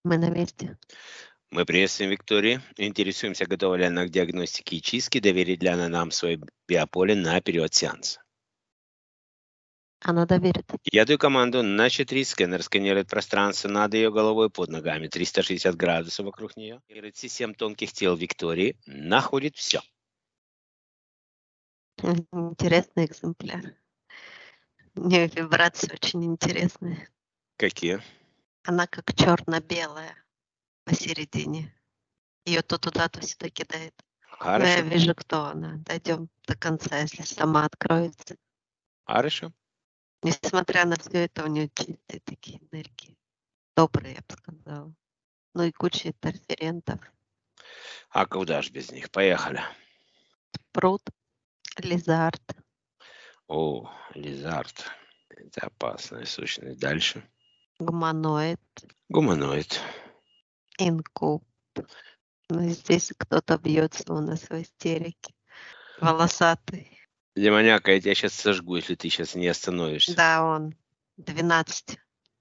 Мы на месте. Мы приветствуем Викторию. Интересуемся, готова ли она к диагностике и чистке, доверит ли она нам свое биополе на период сеанса. Она доверит. Я даю команду на 3. Сканер сканирует пространство над ее головой, под ногами, 360 градусов вокруг нее. Сканирует все 7 тонких тел Виктории, находит все. Интересный экземпляр. У нее вибрации очень интересные. Какие? Она как черно-белая посередине. Ее то туда, то сюда кидает. Но я Хорошо. вижу, кто она. Дойдем до конца, если сама откроется. Хорошо. Несмотря на все это, у нее чистые такие энергии. Добрые, я бы сказала. Ну и куча интерферентов. А куда ж без них? Поехали. Пруд, лизард, О, лизард. Это опасная сущность. Дальше. гуманоид, Гуманоид. инкуб. Ну, здесь кто-то бьется у нас в истерике. Волосатый. Демоняка, я тебя сейчас сожгу, если ты сейчас не остановишься. Да, он 12.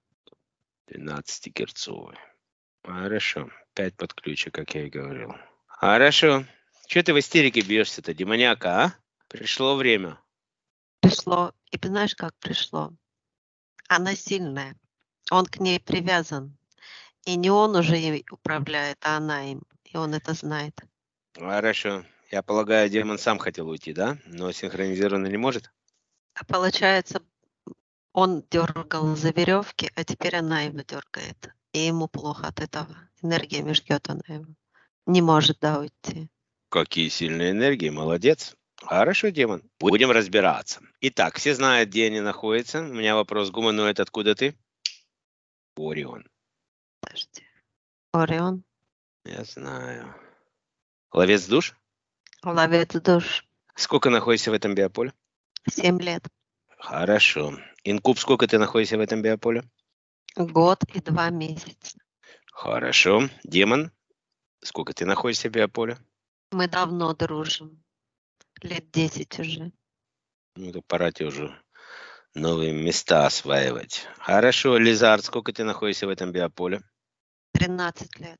12-герцовый. Хорошо. 5 под ключик, как я и говорил. Хорошо. Че ты в истерике бьешься-то, демоняка, а? Пришло время. Пришло. И ты знаешь, как пришло? Она сильная. Он к ней привязан. И не он уже ей управляет, а она им. И он это знает. Хорошо. Я полагаю, демон сам хотел уйти, да? Но синхронизированно не может? А получается, он дергал за веревки, а теперь она его дергает. И ему плохо от этого. Энергиями жгет она его. Не может, да, уйти. Какие сильные энергии, молодец. Хорошо, демон. Будем разбираться. Итак, все знают, где они находятся. У меня вопрос, гуманоид, откуда ты? Орион. Подожди. Орион. Я знаю. Ловец душ? Ловец душ. Сколько находишься в этом биополе? 7 лет. Хорошо. Инкуб, сколько ты находишься в этом биополе? Год и 2 месяца. Хорошо. Демон, сколько ты находишься в биополе? Мы давно дружим. Лет 10 уже. Ну, то пора тебе уже новые места осваивать. Хорошо. Лизард, сколько ты находишься в этом биополе? 13 лет.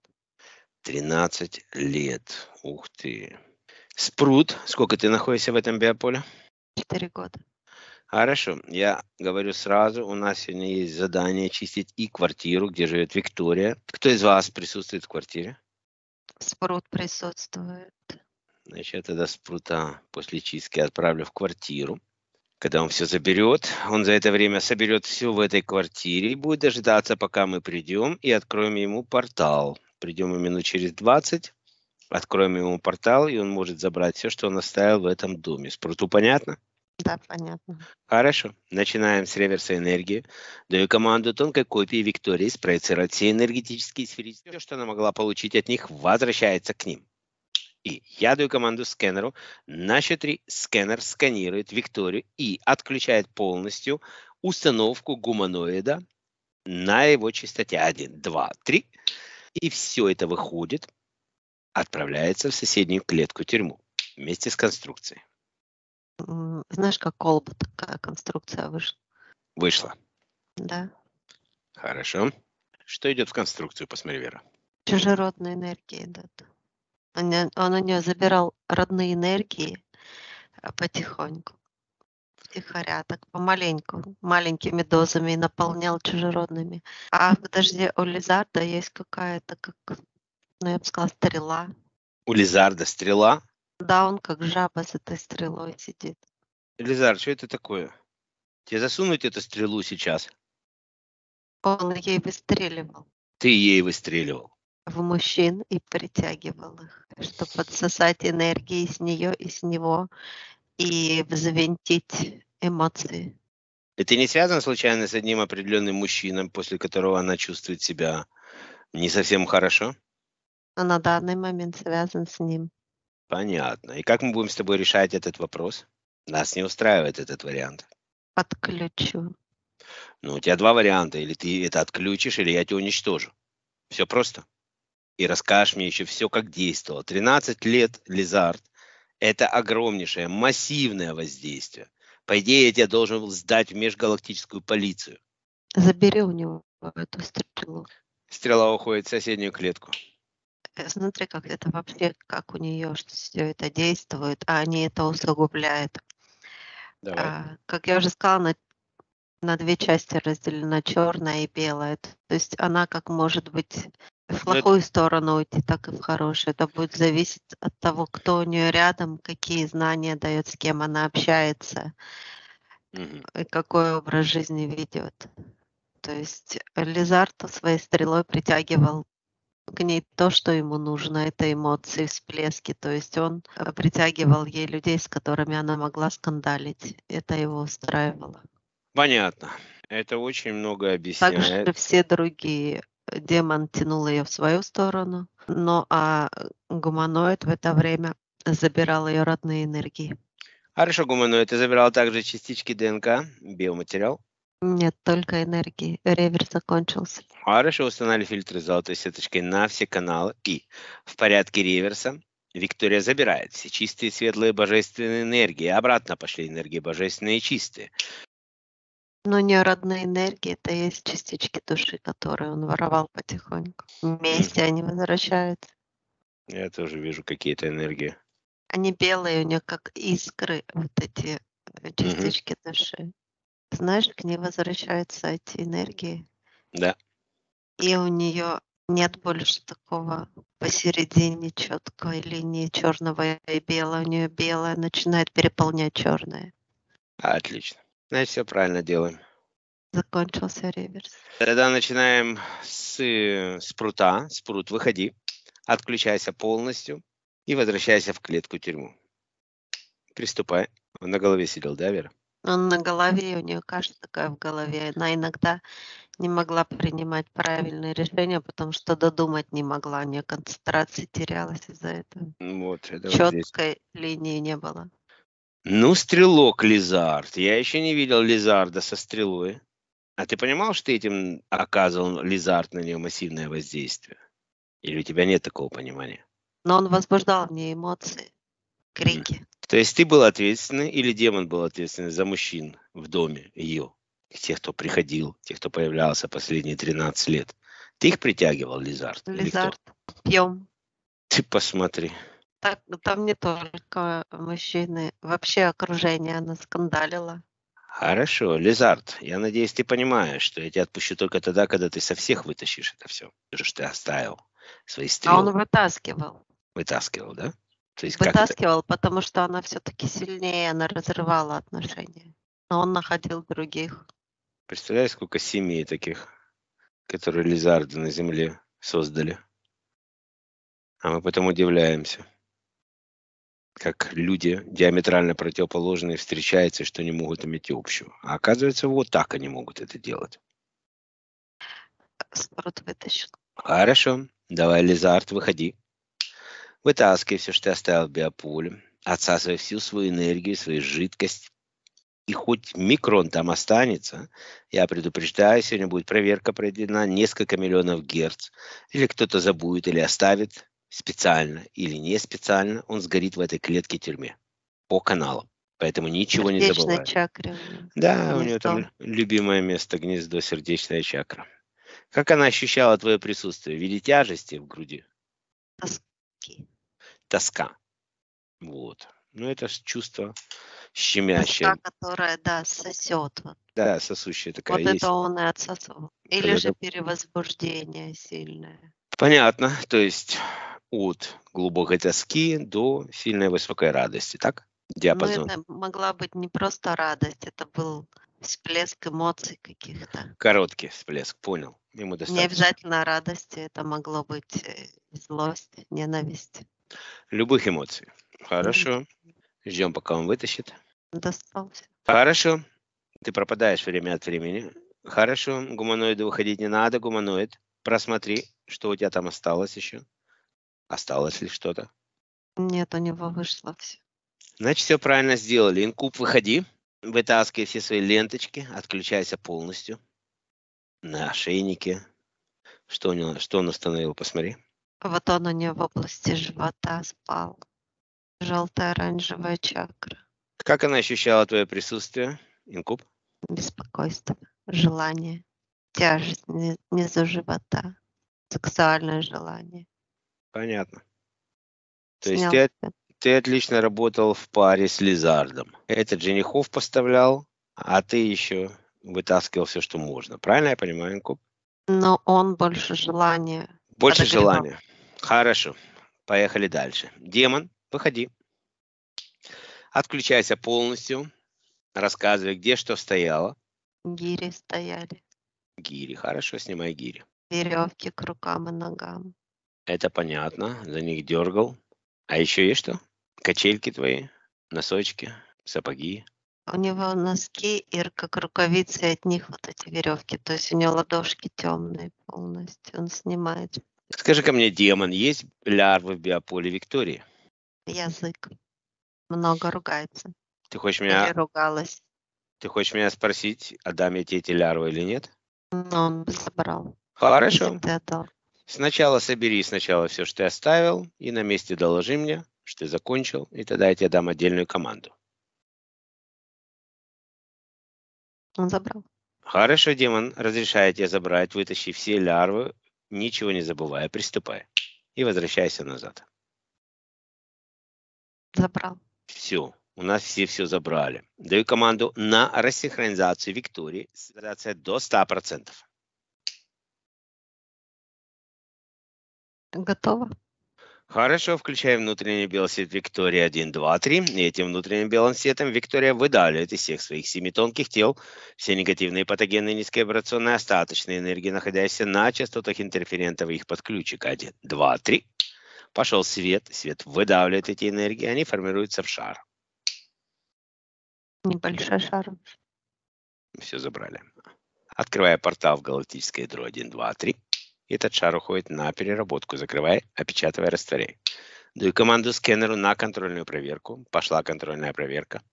13 лет. Ух ты. Спрут, сколько ты находишься в этом биополе? 4 года. Хорошо. Я говорю сразу, у нас сегодня есть задание чистить и квартиру, где живет Виктория. Кто из вас присутствует в квартире? Спрут присутствует. Значит, я тогда Спрута после чистки отправлю в квартиру. Когда он все заберет, он за это время соберет все в этой квартире и будет дожидаться, пока мы придем и откроем ему портал. Придем мы минут через 20, откроем ему портал, и он может забрать все, что он оставил в этом доме. Спруту понятно? Да, понятно. Хорошо. Начинаем с реверса энергии. Даю команду тонкой копии Виктории спроецировать все энергетические сферы. Все, что она могла получить от них, возвращается к ним. И я даю команду скэнеру. На счет 3 скэнер сканирует Викторию и отключает полностью установку гуманоида на его частоте. 1, 2, 3. И все это выходит, отправляется в соседнюю клетку-тюрьму вместе с конструкцией. Знаешь, как колба такая конструкция вышла? Вышло. Да. Хорошо. Что идет в конструкцию, посмотри, Вера. Чужеродные энергии идут. Он у нее забирал родные энергии потихоньку. Втихаря, так помаленьку, маленькими дозами и наполнял чужеродными. А подожди, у Лизарда есть какая-то, как, ну я бы сказала, стрела. У Лизарда стрела. Да, он как жаба с этой стрелой сидит. Лизард, что это такое? Тебе засунуть эту стрелу сейчас? Он ей выстреливал Ты ей выстреливал. в мужчин и притягивал их, чтобы подсосать энергии с нее и с него и взвинтить эмоции. Это не связано случайно с одним определенным мужчиной, после которого она чувствует себя не совсем хорошо? Но на данный момент связан с ним. Понятно. И как мы будем с тобой решать этот вопрос? Нас не устраивает этот вариант. Отключу. Ну, у тебя два варианта. Или ты это отключишь, или я тебя уничтожу. Все просто. И расскажешь мне еще все, как действовало. 13 лет, Лизард. Это огромнейшее, массивное воздействие. По идее, я тебя должен был сдать в межгалактическую полицию. Забери у него эту стрелу. Стрела уходит в соседнюю клетку. Смотри, как это вообще, как у нее все это действует, а они это усугубляют. Давай. Как я уже сказала, на две части разделена, черная и белая. То есть она как может быть в Ну, это- плохую сторону уйти, так и в хорошую. Это будет зависеть от того, кто у нее рядом, какие знания дает, с кем она общается Мгм. и какой образ жизни ведет. То есть Лизард своей стрелой притягивал к ней то, что ему нужно, это эмоции, всплески. То есть он притягивал ей людей, с которыми она могла скандалить. Это его устраивало. Понятно. Это очень многое Также объясняет. все другие. Демон тянул ее в свою сторону, гуманоид в это время забирал ее родные энергии. Хорошо, гуманоид, ты забирал также частички ДНК, биоматериал. Нет, только энергии. Реверс закончился. Хорошо, установили фильтры с золотой сеточкой на все каналы. И в порядке реверса Виктория забирает все чистые, светлые, божественные энергии. Обратно пошли энергии божественные и чистые. Но не родные энергии, это есть частички души, которые он воровал потихоньку. Вместе они возвращаются. Я тоже вижу какие-то энергии. Они белые, у нее как искры, вот эти Мгм. частички души. Знаешь, к ней возвращаются эти энергии. Да. И у нее нет больше такого посередине четкой линии черного и белого. У нее белое начинает переполнять черное. Отлично. Значит, все правильно делаем. Закончился реверс. Тогда начинаем с спрута. Спрут, выходи. Отключайся полностью и возвращайся в клетку-тюрьму. Приступай. Он на голове сидел, да, Вера? Он на голове, у нее каша такая в голове. Она иногда не могла принимать правильные решения, потому что додумать не могла. У нее концентрация терялась из-за этого. Вот, это вот здесь. Четкой линии не было. Ну, стрелок Лизард. Я еще не видел Лизарда со стрелой. А ты понимал, что этим оказывал Лизард на нее массивное воздействие? Или у тебя нет такого понимания? Но он возбуждал в ней эмоции, крики. То есть ты был ответственный или демон был ответственный за мужчин в доме ее? Тех, кто приходил, тех, кто появлялся последние 13 лет. Ты их притягивал, Лизард? Или кто? Лизард, пьем. Ты посмотри. Так, там не только мужчины, вообще окружение она скандалила. Хорошо, Лизард, я надеюсь, ты понимаешь, что я тебя отпущу только тогда, когда ты со всех вытащишь это все. Что ты оставил свои А он стрелы. вытаскивал. Вытаскивал, да? То есть как это? Вытаскивал, потому что она все-таки сильнее, она разрывала отношения. Но он находил других. Представляешь, сколько семей таких, которые Лизарды на земле создали. А мы потом удивляемся, как люди диаметрально противоположные встречаются, что не могут иметь общего. А оказывается, вот так они могут это делать. Спрут вытащил. Хорошо, давай, Лизард, выходи. Вытаскивай все, что ты оставил в биополе. Отсасывай всю свою энергию, свою жидкость. И хоть микрон там останется, я предупреждаю, сегодня будет проверка проведена несколько миллионов герц. Или кто-то забудет, или оставит специально, или не специально, он сгорит в этой клетке тюрьме по каналам. Поэтому ничего не Сердечной забывай. чакре у него. Да, у нее Гнездо. там любимое место, гнездо, сердечная чакра. Как она ощущала твое присутствие? В виде тяжести в груди? Тоски. Тоска. Вот. Ну, это ж чувство Тоска, щемящее. которая, да, сосет. Вот. Да, сосущая такая Вот это есть. он и отсосал. Или Когда же перевозбуждение сильное. Понятно. То есть от глубокой тоски до сильной высокой радости, так? Но Диапазон. это могла быть не просто радость, это был всплеск эмоций каких-то. Короткий всплеск, понял. Ему Не достаточно. обязательно радости, это могло быть злость, ненависть. Любых эмоций. Хорошо. Ждем, пока он вытащит. Достался. Хорошо. Ты пропадаешь время от времени. Хорошо. Гуманоиду выходить не надо. Гуманоид. Просмотри, что у тебя там осталось еще. Осталось ли что-то? Нет, у него вышло все. Значит, все правильно сделали. Инкуб, выходи. Вытаскивай все свои ленточки. Отключайся полностью. На ошейнике. Что он установил? Посмотри. Вот он у нее в области живота спал. Желтая оранжевая чакра. Как она ощущала твое присутствие? Инкуб? Беспокойство, желание, тяжесть внизу живота. Сексуальное желание. Понятно. То есть Снял себя. ты отлично работал в паре с Лизардом. Этот женихов поставлял, а ты еще вытаскивал все, что можно. Правильно я понимаю, Инкуб? Но он больше желания Больше подогревал. желания. Хорошо. Поехали дальше. Демон, выходи. Отключайся полностью. Рассказывай, где что стояло. Гири стояли. Гири. Хорошо, снимай гири. Веревки к рукам и ногам. Это понятно. За них дергал. А еще есть что? Качельки твои, носочки, сапоги. У него носки и как рукавицы, и от них вот эти веревки. То есть у него ладошки темные полностью. Он снимает Скажи-ка мне, демон, есть лярвы в биополе Виктории? язык. Много ругается. Ты хочешь Или меня, ругалась. ты хочешь меня спросить, отдам я тебе эти лярвы или нет? Но он бы забрал. Хорошо. Если ты отдал. Сначала собери сначала все, что ты оставил, и на месте доложи мне, что ты закончил, и тогда я тебе дам отдельную команду. Он забрал. Хорошо, демон, разрешаю тебе забрать, вытащи все лярвы, ничего не забывая, приступай. И возвращайся назад. Забрал. Все, у нас все забрали. Даю команду на рассинхронизацию Виктории, синхронизация до 100%. Готово. Хорошо, включаем внутренний белый свет Виктории 1, 2, 3. И этим внутренним белым светом Виктория выдавливает из всех своих 7 тонких тел все негативные патогенные низковибрационные остаточные энергии, находящиеся на частотах интерферентов и их подключек. 1, 2, 3. Пошел свет, свет выдавливает эти энергии, они формируются в шар. Небольшой шар. Все забрали. Открывая портал в галактическое ядро 1, 2, 3. Этот шар уходит на переработку. Закрывай, опечатывай, растворяй. Даю команду скэнеру на контрольную проверку. Пошла контрольная проверка.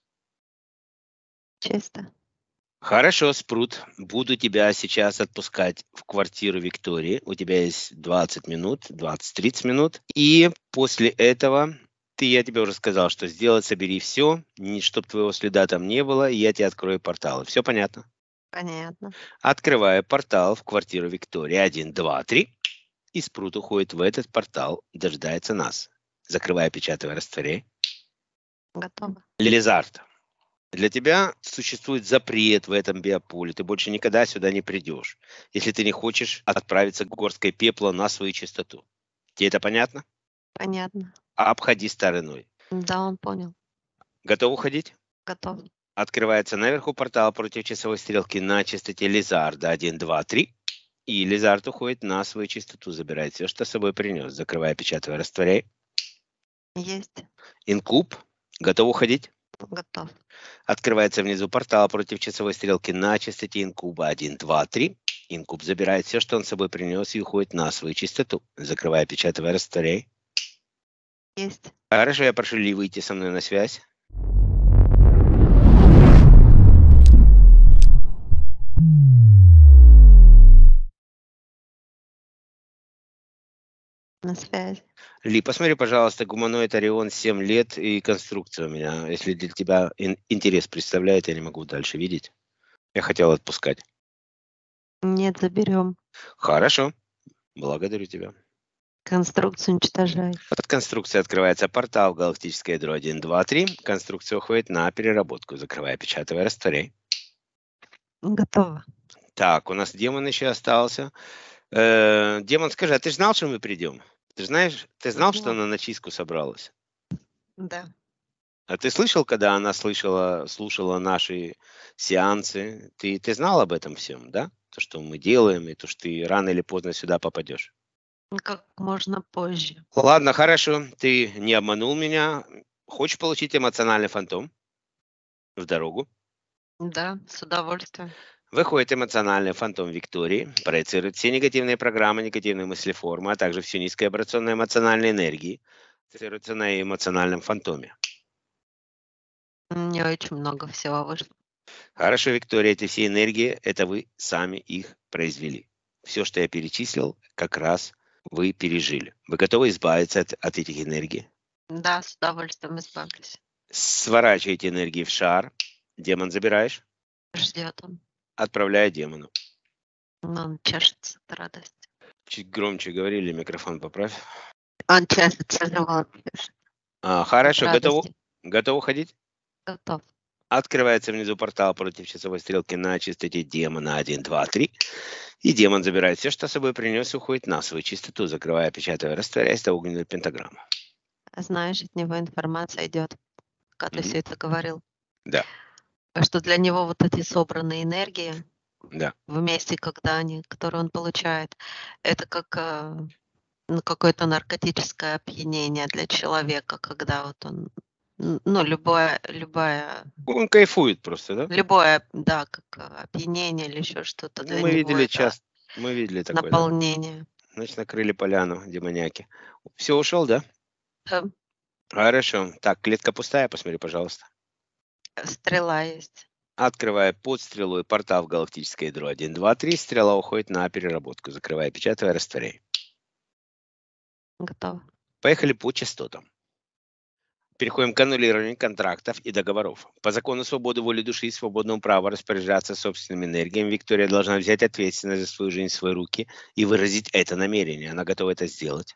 Чисто. Хорошо, Спрут. Буду тебя сейчас отпускать в квартиру Виктории. У тебя есть 20 минут, 20-30 минут. И после этого я тебе уже сказал, что сделать, собери все, чтобы твоего следа там не было, и я тебе открою порталы. Все понятно? Понятно. Открываю портал в квартиру Виктории. 1, 2, 3. И Спрут уходит в этот портал, дожидается нас. Закрывай, печатывай, растворяй. Готово. Лизард, для тебя существует запрет в этом биополе. Ты больше никогда сюда не придешь, если ты не хочешь отправиться к горской пепла на свою чистоту. Тебе это понятно? Понятно. Обходи стороной. Да, он понял. Готов уходить? Готов. Открывается наверху портал против часовой стрелки на частоте Лизарда 1, 2, 3. И Лизард уходит на свою чистоту, забирает все, что с собой принес. Закрывай, печатывай, растворяй. Есть. Инкуб, готов уходить? Готов. Открывается внизу портал против часовой стрелки на частоте инкуба 1, 2, 3. Инкуб забирает все, что он с собой принес, и уходит на свою чистоту. Закрывая, печатывай, растворяй. Есть. Хорошо, я прошу Ли выйти со мной на связь. На связи. Ли, посмотри, пожалуйста, гуманоид Орион 7 лет и конструкция у меня. Если для тебя интерес представляет, я не могу дальше видеть. Я хотел отпускать. Нет, заберем. Хорошо. Благодарю тебя. Конструкцию уничтожай. Под конструкцией открывается портал в галактическое ядро 1, 2, 3. Конструкция уходит на переработку. Закрывая, печатывай, растворяй. Готово. Так, у нас демон еще остался. Демон, скажи, а ты же знал, что мы придем? Ты знал, что она на чистку собралась? Да. А ты слышал, когда она слушала наши сеансы? Ты знал об этом всем, да? То, что мы делаем, и то, что ты рано или поздно сюда попадешь. Как можно позже. Ладно, хорошо, ты не обманул меня. Хочешь получить эмоциональный фантом в дорогу? Да, с удовольствием. Выходит эмоциональный фантом Виктории, проецирует все негативные программы, негативные мыслеформы, а также всю низкообрационную эмоциональной энергии, проецируется на эмоциональном фантоме. Не очень много всего вышло. Хорошо, Виктория, эти все энергии, это вы сами их произвели. Все, что я перечислил, как раз вы пережили. Вы готовы избавиться от этих энергий? Да, с удовольствием избавлюсь. Сворачивайте энергии в шар. Демон забираешь? Ждет он. Отправляю демону. Но он чешется от радости. Чуть громче говорили, микрофон поправь. Он чешется, живот пишет. От Хорошо, радости. готов уходить? Готов. Открывается внизу портал против часовой стрелки на частоте демона 1, 2, 3. И демон забирает все, что с собой принес, и уходит на свою чистоту, закрывая, печатая, растворяясь до огненной пентаграммы. Знаешь, от него информация идет, когда ты Мгм. все это говорил. Да, Что для него вот эти собранные энергии да. вместе, которые он получает, это как какое-то наркотическое опьянение для человека, когда вот он, ну, любое, Он кайфует просто, да? да, как опьянение или еще что-то Ну, для него это мы видели такое, да? наполнение. Значит, накрыли поляну демоняки. Все, ушел, да? Э, Хорошо. Так, клетка пустая, посмотри, пожалуйста. Стрела есть. Открывая под стрелой портал в галактическое ядро 1, 2, 3, стрела уходит на переработку, закрывая, печатая, растворяй. Готово. Поехали по частотам. Переходим к аннулированию контрактов и договоров. По закону свободы воли души и свободного права распоряжаться собственными энергиями, Виктория должна взять ответственность за свою жизнь в свои руки и выразить это намерение. Она готова это сделать.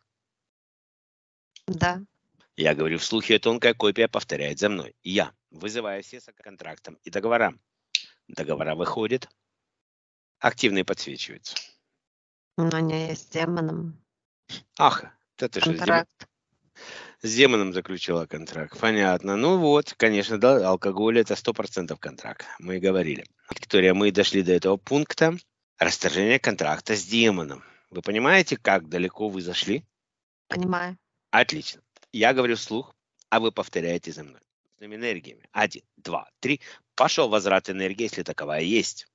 Да. Я говорю вслух, и тонкая копия повторяет за мной. Я вызываю все с контрактам и договорам. Договора выходят, активные подсвечиваются. У меня есть с демоном Ах, да ты что, контракт. с демоном заключила контракт. Понятно. Ну вот, конечно, да, алкоголь это 100% контракт. Мы и говорили. Виктория, мы дошли до этого пункта. Расторжение контракта с демоном. Вы понимаете, как далеко вы зашли? Понимаю. Отлично. Я говорю вслух, а вы повторяете за мной. С энергиями. 1, 2, 3. Пошел возврат энергии, если таковая есть.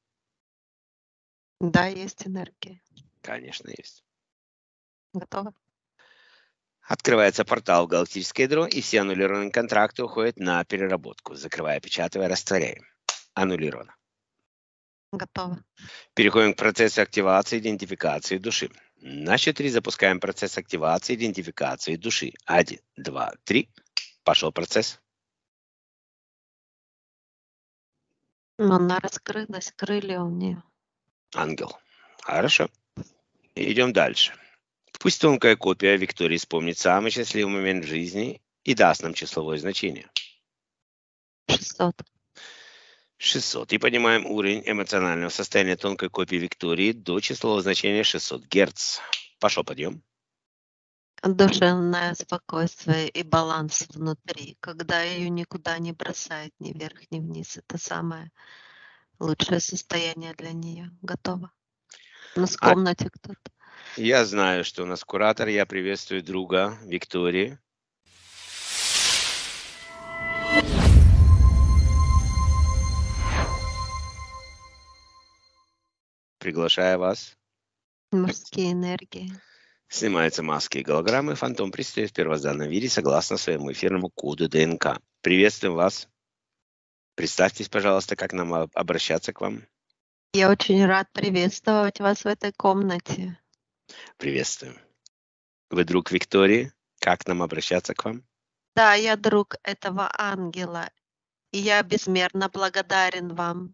Да, есть энергия. Конечно, есть. Готово. Открывается портал в галактическое ядро, и все аннулированные контракты уходят на переработку, закрывая, печатая, растворяем. Аннулировано. Готово. Переходим к процессу активации идентификации души. На счет 3 запускаем процесс активации идентификации души. 1, 2, 3. Пошел процесс. Она раскрылась, крылья у нее. Ангел. Хорошо. Идем дальше. Пусть тонкая копия Виктории вспомнит самый счастливый момент в жизни и даст нам числовое значение. 600. 600. И поднимаем уровень эмоционального состояния тонкой копии Виктории до числового значения 600 Гц. Пошел подъем. Душевное спокойствие и баланс внутри, когда ее никуда не бросает ни вверх, ни вниз. Это самое лучшее состояние для нее. Готово. У нас в комнате кто-то. Я знаю, что у нас куратор. Я приветствую друга Виктории. Приглашаю вас. Мужские энергии. Снимаются маски и голограммы. Фантом предстает в первозданном виде согласно своему эфирному коду ДНК. Приветствуем вас. Представьтесь, пожалуйста, как нам обращаться к вам. Я очень рад приветствовать вас в этой комнате. Приветствуем. Вы друг Виктории. Как нам обращаться к вам? Да, я друг этого ангела, и я безмерно благодарен вам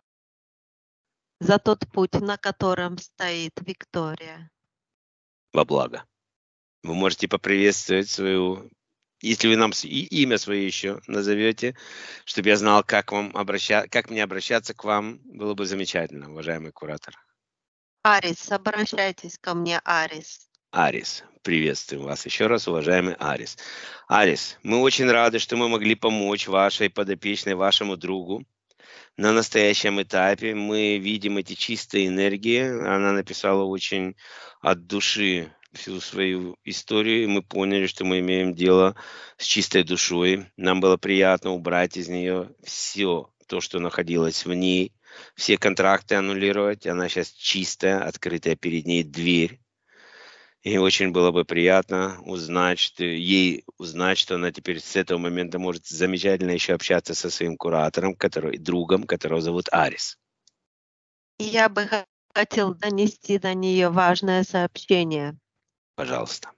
за тот путь, на котором стоит Виктория. Во благо. Вы можете поприветствовать свою, если вы нам имя свое еще назовете, чтобы я знал, как мне обращаться к вам, было бы замечательно, уважаемый куратор. Арис, обращайтесь ко мне, Арис. Арис, приветствуем вас еще раз, уважаемый Арис. Арис, мы очень рады, что мы могли помочь вашей подопечной, вашему другу. На настоящем этапе мы видим эти чистые энергии. Она написала очень от души всю свою историю, и мы поняли, что мы имеем дело с чистой душой. Нам было приятно убрать из нее все то, что находилось в ней, все контракты аннулировать. Она сейчас чистая, открытая перед ней дверь. И очень было бы приятно узнать, что она теперь с этого момента может замечательно еще общаться со своим куратором, другом, которого зовут Арис. И я бы хотел донести до нее важное сообщение. Пожалуйста.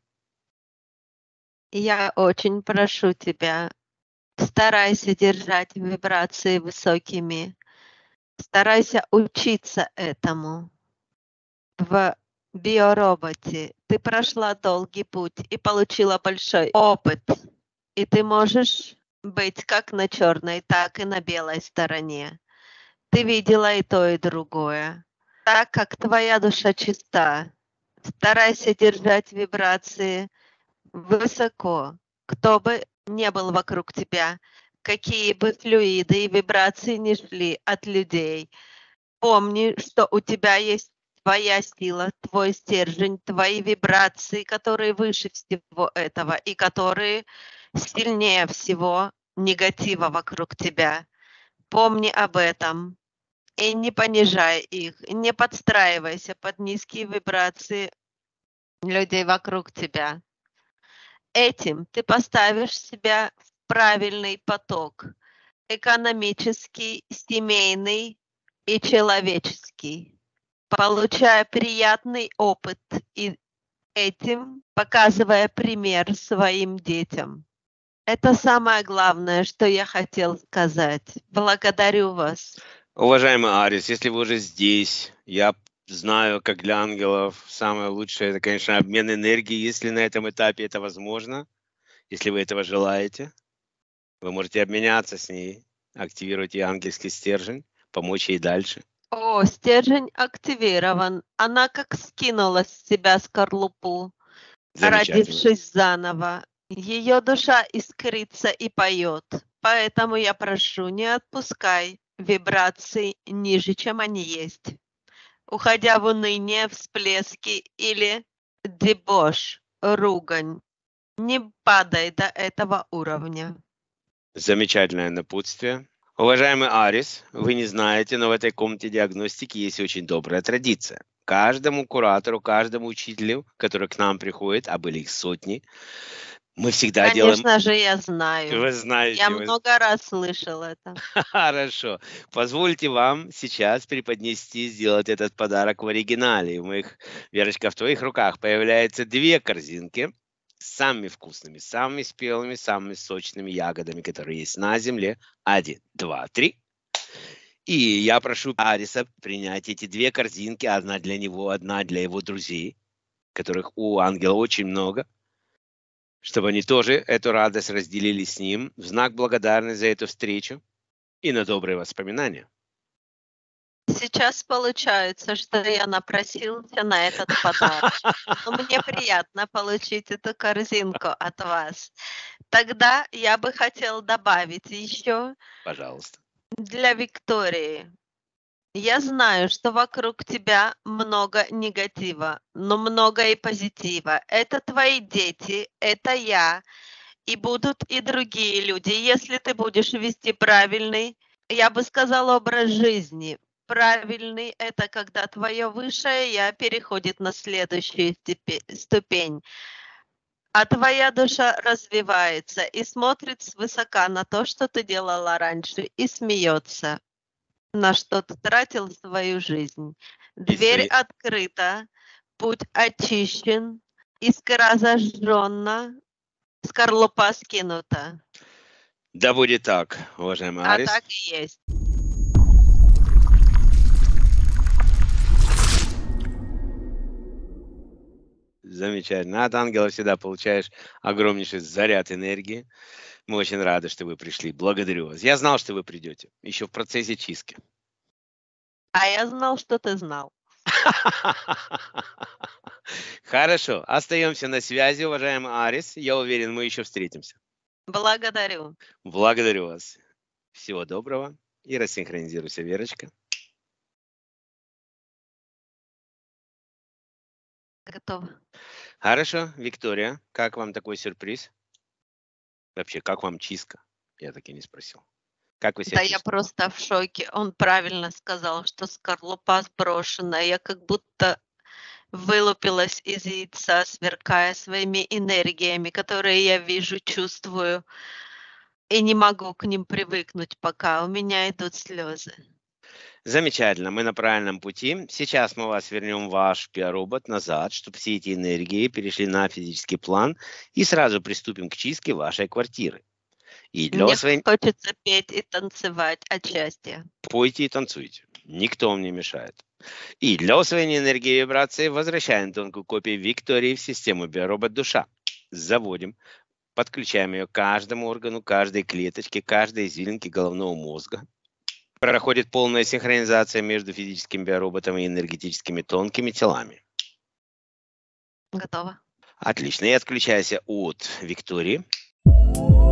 Я очень прошу тебя, старайся держать вибрации высокими, старайся учиться этому в биороботе. Ты прошла долгий путь и получила большой опыт. И ты можешь быть как на черной, так и на белой стороне. Ты видела и то, и другое. Так как твоя душа чиста, старайся держать вибрации высоко, кто бы не был вокруг тебя, какие бы флюиды и вибрации ни шли от людей. Помни, что у тебя есть твоя сила, твой стержень, твои вибрации, которые выше всего этого и которые сильнее всего негатива вокруг тебя. Помни об этом и не понижай их, не подстраивайся под низкие вибрации людей вокруг тебя. Этим ты поставишь себя в правильный поток, экономический, семейный и человеческий, получая приятный опыт и этим показывая пример своим детям. Это самое главное, что я хотел сказать. Благодарю вас. Уважаемый Арис, если вы уже здесь, я знаю, как для ангелов самое лучшее, это, конечно, обмен энергией, если на этом этапе это возможно, если вы этого желаете. Вы можете обменяться с ней, активировать ей ангельский стержень, помочь ей дальше. О, стержень активирован. Она как скинула с себя скорлупу, Замечательно. родившись заново. Ее душа искрится и поет. Поэтому я прошу, не отпускай вибрации ниже, чем они есть. Уходя в уныние, всплески или дебош, ругань, не падай до этого уровня. Замечательное напутствие. Уважаемый Арис, вы не знаете, но в этой комнате диагностики есть очень добрая традиция. Каждому куратору, каждому учителю, который к нам приходит, а были их сотни, мы всегда делаем... Конечно же, я знаю. Вы знаете, Я много раз слышал это. Хорошо. Позвольте вам сейчас преподнести, сделать этот подарок в оригинале. Верочка, в твоих руках появляются 2 корзинки с самыми вкусными, самыми спелыми, самыми сочными ягодами, которые есть на земле. 1, 2, 3. И я прошу Ариса принять эти 2 корзинки. Одна для него, одна для его друзей, которых у ангела очень много, чтобы они тоже эту радость разделили с ним в знак благодарности за эту встречу и на добрые воспоминания. Сейчас получается, что я напросился на этот подарок. Но мне приятно получить эту корзинку от вас. Тогда я бы хотел добавить еще Пожалуйста. для Виктории. Я знаю, что вокруг тебя много негатива, но много и позитива. Это твои дети, это я, и будут и другие люди. Если ты будешь вести правильный, я бы сказала, образ жизни. Правильный – это когда твое высшее «я» переходит на следующую ступень, а твоя душа развивается и смотрит свысока на то, что ты делала раньше, и смеется, на что ты тратил свою жизнь. Дверь открыта, путь очищен, искра зажжена, скорлупа скинута. Да будет так, уважаемый Арис. А так и есть. Замечательно. От ангела всегда получаешь огромнейший заряд энергии. Мы очень рады, что вы пришли. Благодарю вас. Я знал, что вы придете. Еще в процессе чистки. А я знал, что ты знал. Хорошо. Остаемся на связи, уважаемый Арис. Я уверен, мы еще встретимся. Благодарю. Благодарю вас. Всего доброго. И рассинхронизируйся, Верочка. Готова. Хорошо. Виктория, как вам такой сюрприз? Вообще, как вам чистка? Я так и не спросил. Как вы себя Да, я чувствуете? просто в шоке. Он правильно сказал, что скорлупа сброшена. Я как будто вылупилась из яйца, сверкая своими энергиями, которые я вижу, чувствую, и не могу к ним привыкнуть пока. У меня идут слезы. Замечательно, мы на правильном пути. Сейчас мы вас вернем в ваш биоробот назад, чтобы все эти энергии перешли на физический план, и сразу приступим к чистке вашей квартиры. И для Мне вас хочется петь и танцевать от счастья. пойте и танцуйте. Никто вам не мешает. И для усвоения энергии и вибрации возвращаем тонкую копию Виктории в систему биоробот душа. Заводим, подключаем ее к каждому органу, каждой клеточке, каждой извилинке головного мозга. Проходит полная синхронизация между физическим биороботом и энергетическими тонкими телами. Готово. Отлично. И отключайся от Виктории.